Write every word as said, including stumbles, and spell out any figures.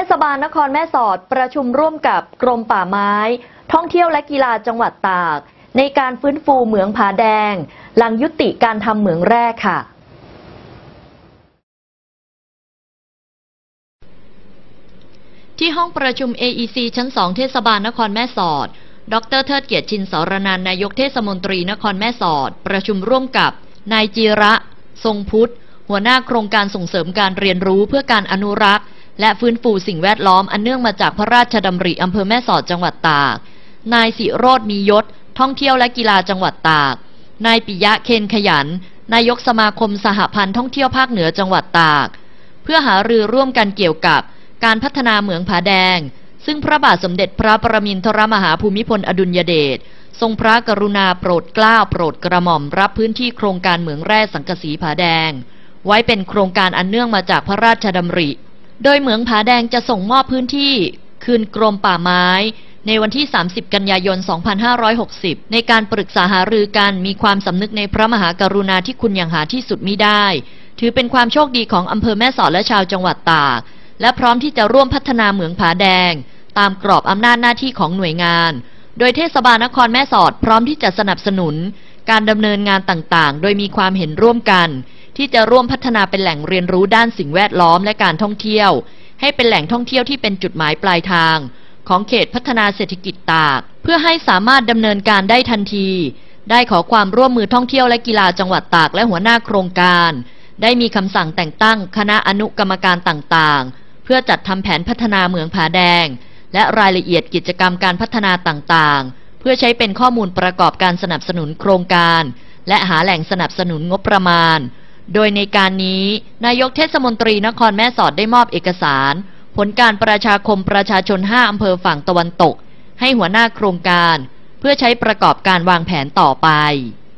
ศบาลนครแม่สอดประชุมร่วมกับกรมป่าไม้ท่องเที่ยวและกีฬาจังหวัดตากในการฟื้นฟูเหมืองผาแดงหลังยุติการทำเหมืองแร่ค่ะที่ห้องประชุม เอ อี ซี ชั้น สอง เทศบาลนครแม่สอดดร.เทิดเกียรติชินสรนันท์นายกเทศมนตรีนครแม่สอดประชุมร่วมกับนายจีระทรงพุทธหัวหน้าโครงการส่งเสริมการเรียนรู้เพื่อการอนุรักษ์และฟื้นฟูสิ่งแวดล้อมอันเนื่องมาจากพระราชดำริอำเภอแม่สอดจังหวัดตากนายศิโรจน์มียศท่องเที่ยวและกีฬาจังหวัดตากนายปิยะเคนขยันนายกสมาคมสหพันธ์ท่องเที่ยวภาคเหนือจังหวัดตากเพื่อหารือร่วมกันเกี่ยวกับการพัฒนาเหมืองผาแดงซึ่งพระบาทสมเด็จพระปรมินทรมหาภูมิพลอดุลยเดชทรงพระกรุณาโปรดเกล้าโปรดกระหม่อมรับพื้นที่โครงการเหมืองแร่สังกะสีผาแดงไว้เป็นโครงการอันเนื่องมาจากพระราชดำริโดยเหมืองผาแดงจะส่งมอบพื้นที่คืนกรมป่าไม้ในวันที่สามสิบกันยายนสองพันห้าร้อยหกสิบในการปรึกษาหารือกันมีความสำนึกในพระมหากรุณาธิคุณอย่างหาที่สุดมิได้ถือเป็นความโชคดีของอำเภอแม่สอดและชาวจังหวัดตากและพร้อมที่จะร่วมพัฒนาเหมืองผาแดงตามกรอบอำนาจหน้าที่ของหน่วยงานโดยเทศบาลนครแม่สอดพร้อมที่จะสนับสนุนการดำเนินงานต่างๆโดยมีความเห็นร่วมกันที่จะร่วมพัฒนาเป็นแหล่งเรียนรู้ด้านสิ่งแวดล้อมและการท่องเที่ยวให้เป็นแหล่งท่องเที่ยวที่เป็นจุดหมายปลายทางของเขตพัฒนาเศรษฐกิจตากเพื่อให้สามารถดำเนินการได้ทันทีได้ขอความร่วมมือท่องเที่ยวและกีฬาจังหวัดตากและหัวหน้าโครงการได้มีคำสั่งแต่งตั้งคณะอนุกรรมการต่างๆเพื่อจัดทำแผนพัฒนาเหมืองผาแดงและรายละเอียดกิจกรรมการพัฒนาต่างๆเพื่อใช้เป็นข้อมูลประกอบการสนับสนุนโครงการและหาแหล่งสนับสนุนงบประมาณโดยในการนี้นายกเทศมนตรีนครแม่สอดได้มอบเอกสารผลการประชาคมประชาชนห้าอำเภอฝั่งตะวันตกให้หัวหน้าโครงการเพื่อใช้ประกอบการวางแผนต่อไป